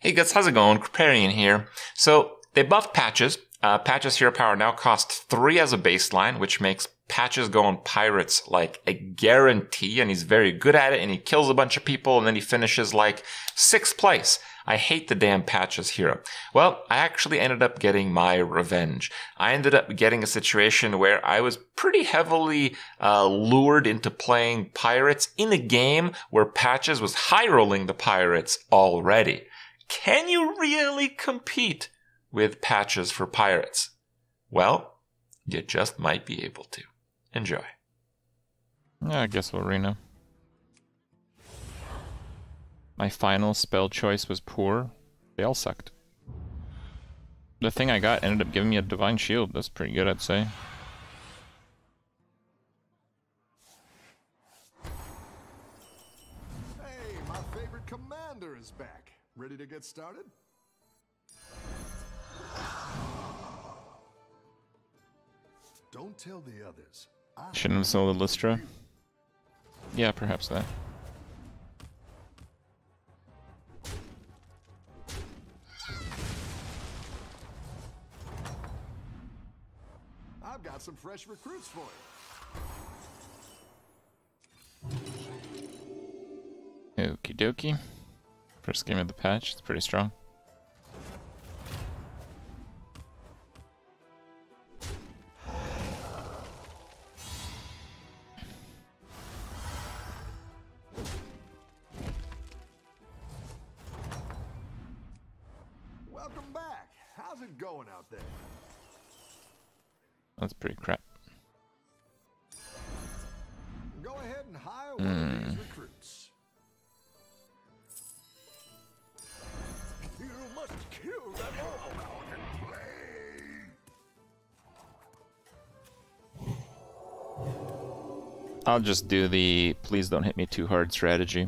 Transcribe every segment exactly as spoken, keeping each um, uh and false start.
Hey guys, how's it going? Kripparrian here. So, they buffed Patches. Uh, Patches Hero Power now costs three as a baseline, which makes Patches go on Pirates like a guarantee, and he's very good at it, and he kills a bunch of people, and then he finishes like sixth place. I hate the damn Patches hero. Well, I actually ended up getting my revenge. I ended up getting a situation where I was pretty heavily uh, lured into playing Pirates in a game where Patches was high-rolling the Pirates already. Can you really compete with Patches for Pirates? Well, you just might be able to. Enjoy. Yeah, I guess we'll Reno. My final spell choice was poor. They all sucked. The thing I got ended up giving me a Divine Shield. That's pretty good, I'd say. Hey, my favorite commander is back. Ready to get started? Don't tell the others. I Shouldn't have sold the Lystra. Yeah, perhaps that. I've got some fresh recruits for you. Okie dokie. First game of the patch, it's pretty strong. Welcome back. How's it going out there? That's pretty crap. Go ahead and hire one of these recruits. You must kill them all and play. I'll just do the please don't hit me too hard strategy.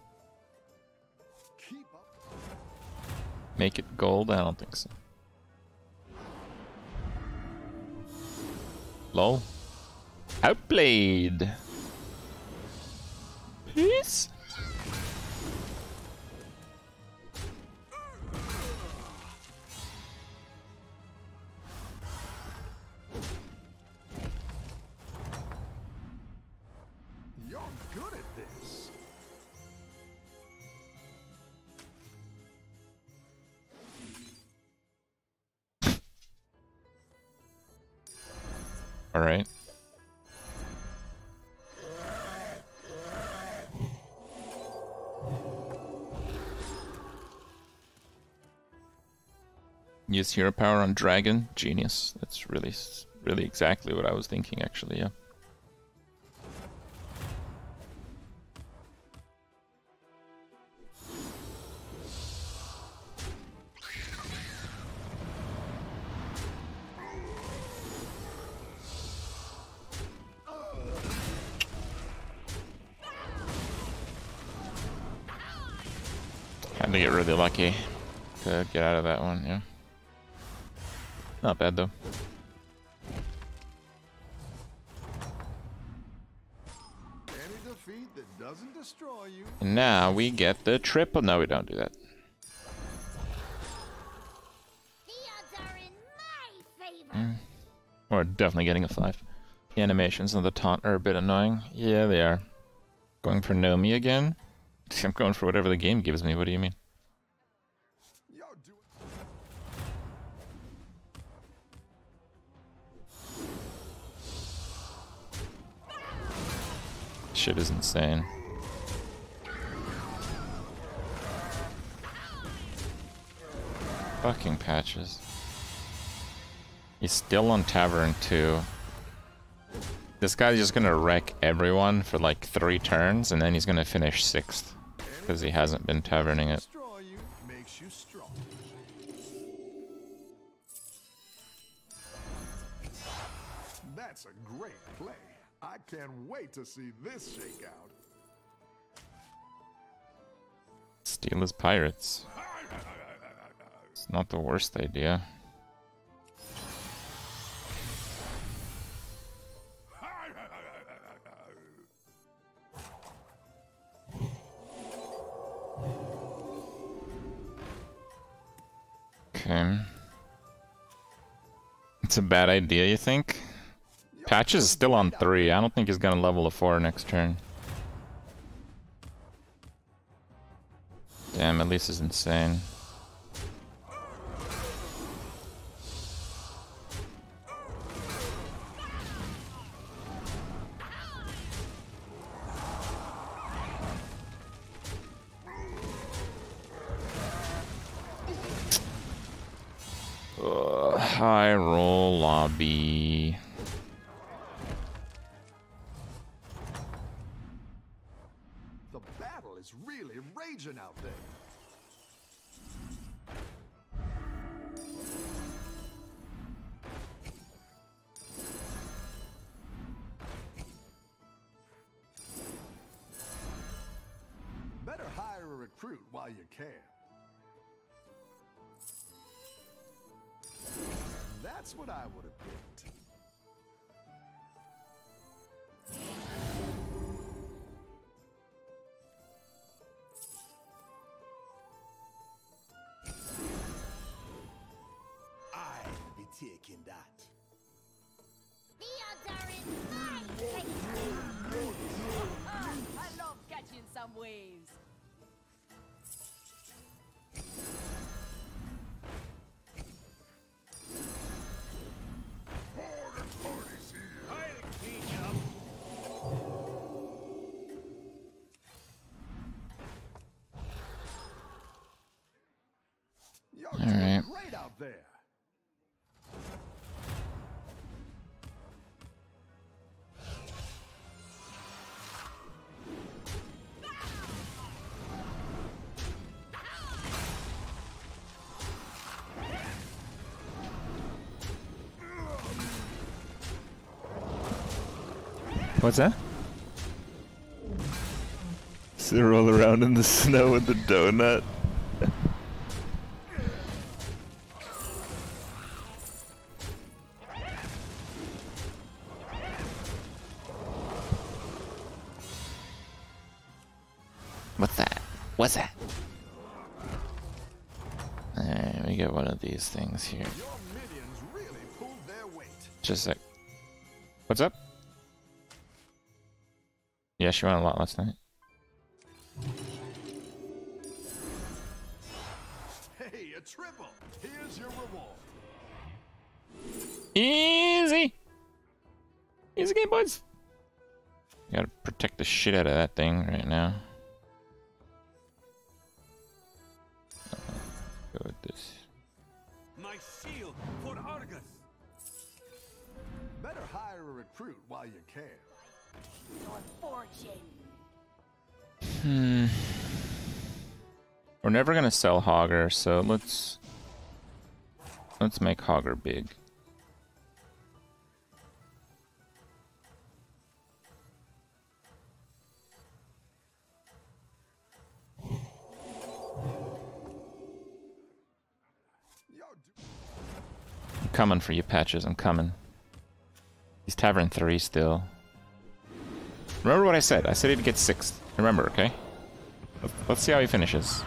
Keep up. Make it gold? I don't think so. Lol. Outplayed. Peace. You're good at this. All right. Use hero power on dragon. Genius. That's really, really exactly what I was thinking, actually, yeah. Had to get really lucky to get out of that one, yeah. Not bad, though. Any defeat that doesn't destroy you. And now we get the triple. No, we don't do that. The odds are in my favor. We're definitely getting a five. The animations and the taunt are a bit annoying. Yeah, they are. Going for Nomi again? I'm going for whatever the game gives me. What do you mean? You're doing. Shit is insane. Fucking Patches. He's still on Tavern two. This guy's just gonna wreck everyone for like three turns, and then he's gonna finish sixth. Because he hasn't been taverning it. Destroy you makes you strong. That's a great play. I can't wait to see this shake out. Steal his pirates. It's not the worst idea. Okay. It's a bad idea, you think? Patches is still on three. I don't think he's gonna level to four next turn. Damn, Elise is insane. Ugh, high roll lobby. The battle is really raging out there. Better hire a recruit while you can. That's what I would have picked. I'll be taking that. The odds are in my favor. Ah, I love catching some waves. You're All doing right. great out there. What's that? So roll around in the snow with the donut. What's that? What's that? Alright, we get one of these things here. Your minions really pulled their weight. Just a sec. What's up? Yeah, she won a lot last night. Hey, a triple. Here's your reward. Easy! Easy game, boys! Gotta protect the shit out of that thing right now. Uh, go with this. My shield for Argus. Better hire a recruit while you can. Your fortune. Hmm. We're never gonna sell Hogger, so let's let's make Hogger big. Yo, d- I'm coming for you, Patches. I'm coming. He's Tavern three still. Remember what I said? I said he'd get sixth. Remember, okay? Let's, let's see how he finishes.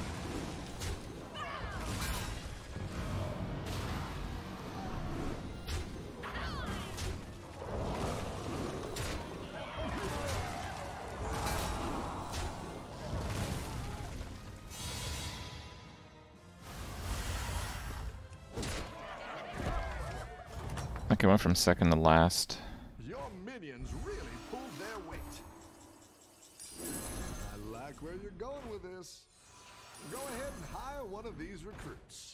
Okay, went from second to last. your minions really pulled their weight. I like where you're going with this. Go ahead and hire one of these recruits.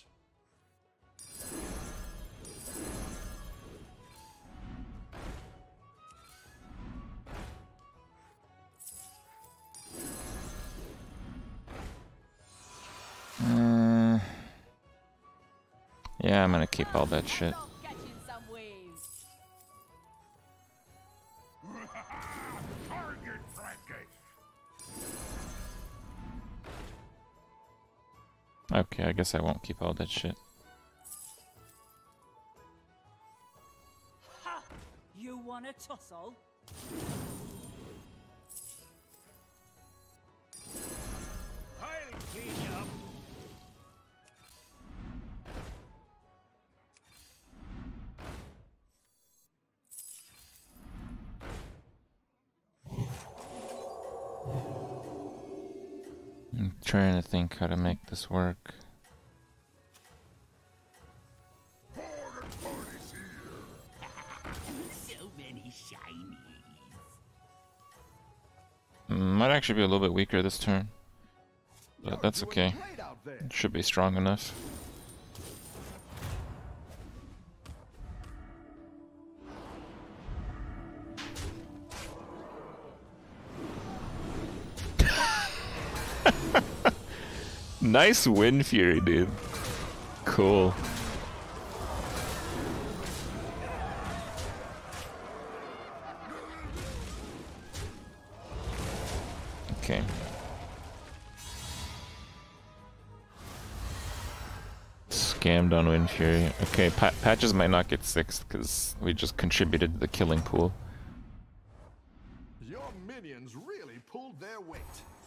Uh, yeah, I'm gonna keep all that shit. Love catching some waves. Target practice. Okay, I guess I won't keep all that shit. Ha! You want a tussle? I'll clean you up. I'm trying to think how to make this work. So many shinies. Mm, Might actually be a little bit weaker this turn, but that's Doing okay. great out there. It should be strong enough. Nice Wind Fury, dude. Cool. Okay. Scammed on Wind Fury. Okay, pa Patches might not get sixth because we just contributed to the killing pool. Your minions really pulled their weight.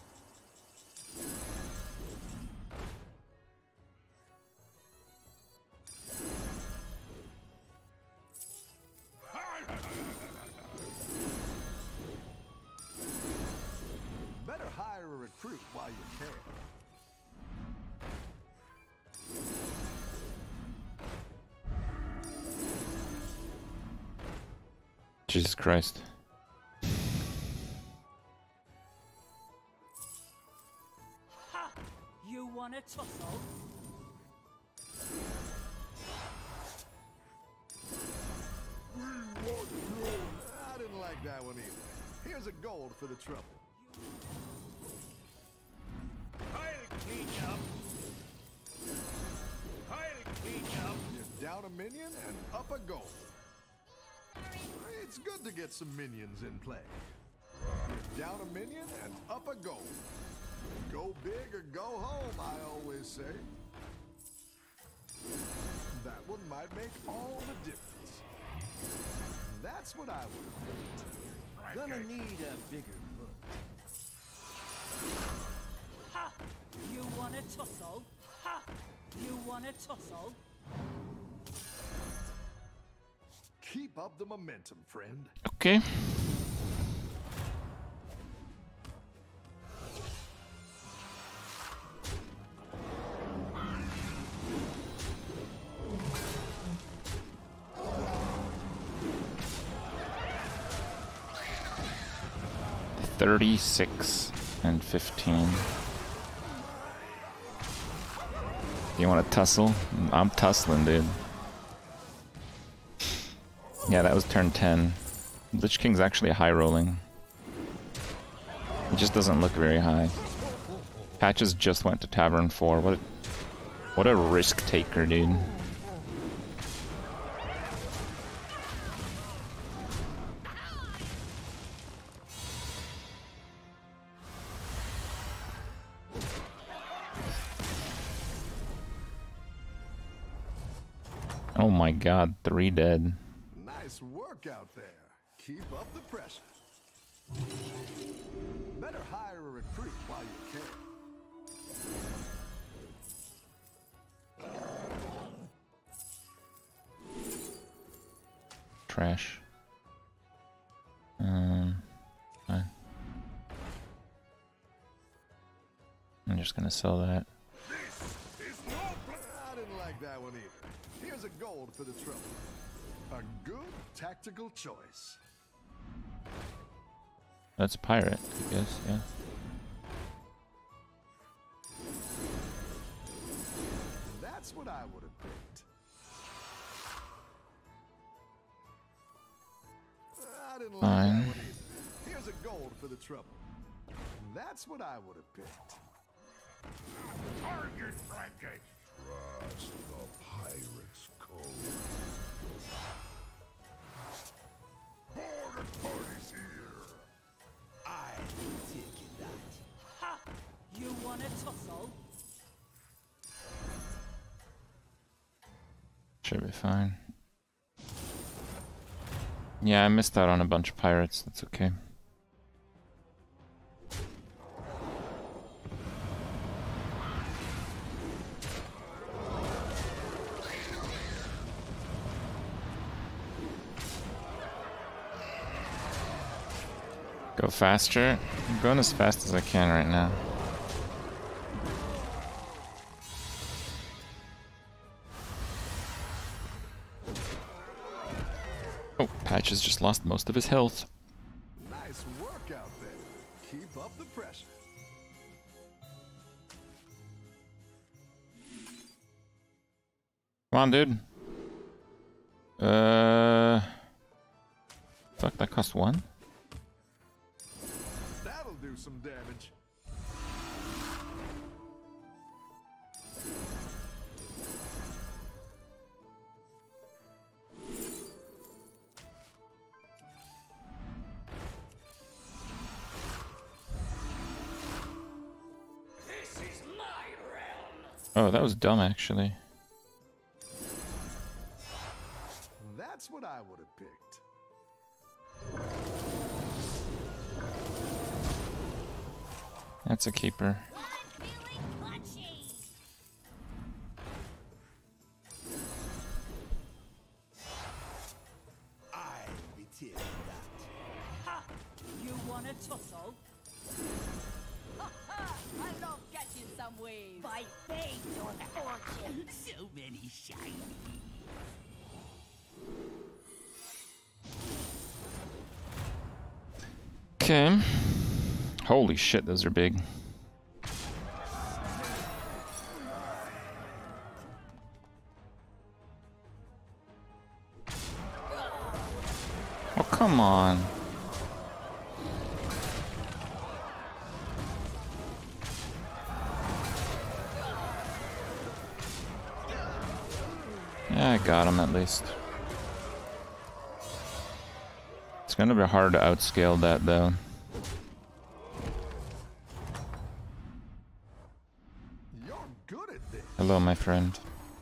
Better hire a recruit while you can. Jesus Christ. Ha! You want a tussle? I didn't like that one either. Here's a gold for the trouble. Highly clean up. Highly clean up. You're down a minion and up a gold. It's good to get some minions in play. You're down a minion and up a gold. Go big or go home, I always say. That one might make all the difference. That's what I would have. Gonna need a bigger book. Ha! You want a tussle? Ha! You want a tussle? Keep up the momentum, friend. Okay. Thirty-six and fifteen. You want to tussle? I'm tussling, dude. Yeah, that was turn ten. Lich King's actually high rolling. It just doesn't look very high. Patches just went to Tavern four. What a, what a risk taker, dude. Oh my god, three dead. Nice work out there. Keep up the pressure. Better hire a recruit while you can. Trash. Um, fine. I'm just gonna sell that. I didn't like that one either. Here's a gold for the trouble. A good tactical choice. That's pirate, I guess, yeah. That's what I would have picked. I didn't like Fine. that one either. Here's a gold for the trouble. That's what I would have picked. Target bracket. Trust the pirate's code. Border parties here. I'm taking that. Ha! You want a tussle? Should be fine. Yeah, I missed out on a bunch of pirates. That's okay. Go faster. I'm going as fast as I can right now. Patches just lost most of his health. Nice work out there. Keep up the pressure. Come on, dude. Uh, fuck, that cost one? That'll do some damage. Oh, that was dumb, actually. That's what I would have picked. That's a keeper. I'm feeling punchy. I'll be taking that. Ha! You want a tussle? I love catching some waves. By fate or fortune. So many shiny. Okay. Holy shit, those are big. Oh, come on. Yeah, I got him at least. It's gonna be hard to outscale that though. You're good at this. Hello, my friend.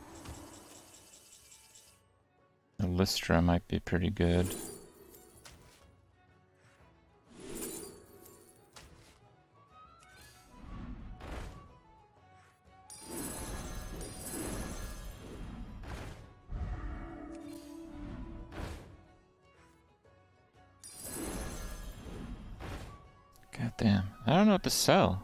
Lystra might be pretty good. God damn. I don't know what to sell.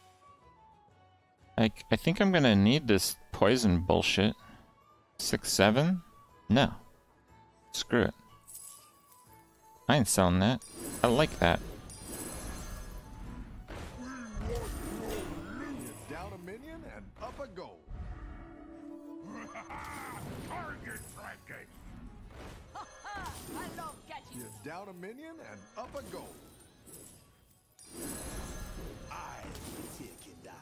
Like, I think I'm gonna need this poison bullshit. Six, seven? No. Screw it. I ain't selling that. I like that. You're down a minion and up a goal. Target tracking. I love catching. You're down a minion and up a goal. I'll be taking that.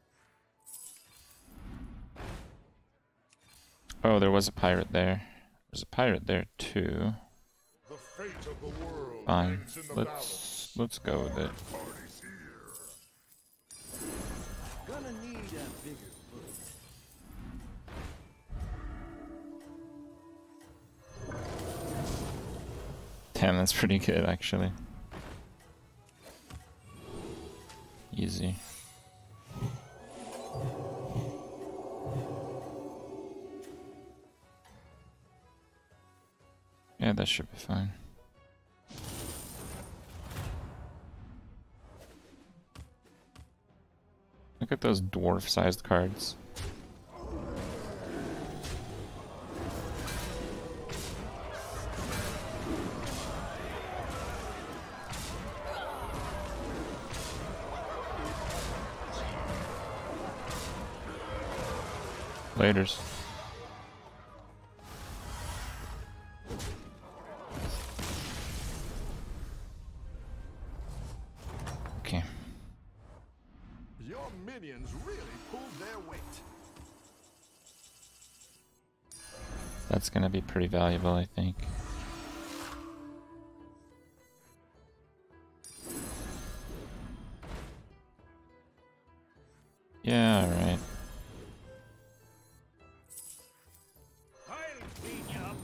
Oh, there was a pirate there. There's a pirate there too. The fate of the world Fine. hangs in the Let's let's go with it. Party's here. Gonna need a bigger boat. Damn, that's pretty good actually. Easy. Yeah, that should be fine. Look at those dwarf-sized cards. Laters. Okay. Your minions really pulled their weight. That's gonna be pretty valuable, I think. Yeah, alright. I'll clean you up.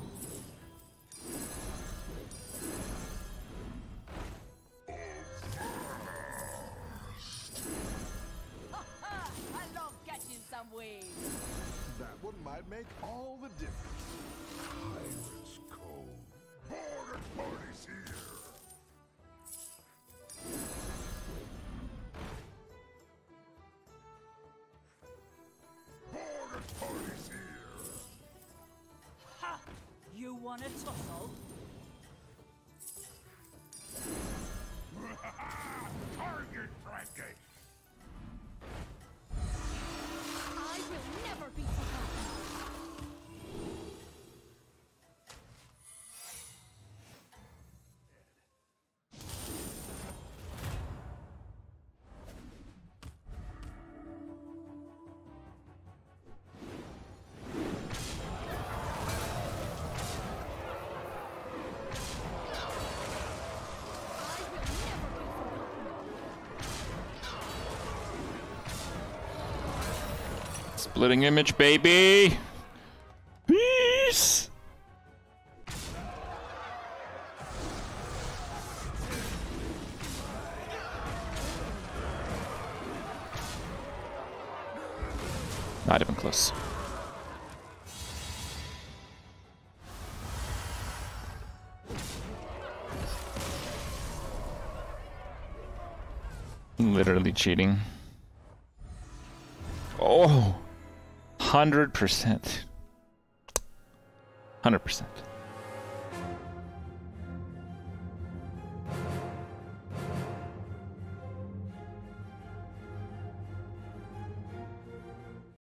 I love catching some waves. That one might make all the difference. Pirates Cove. Border party's here. Border party's here. Ha! You want a tussle? Splitting image, baby! Peace! Not even close. Literally cheating. Oh! one hundred percent. one hundred percent.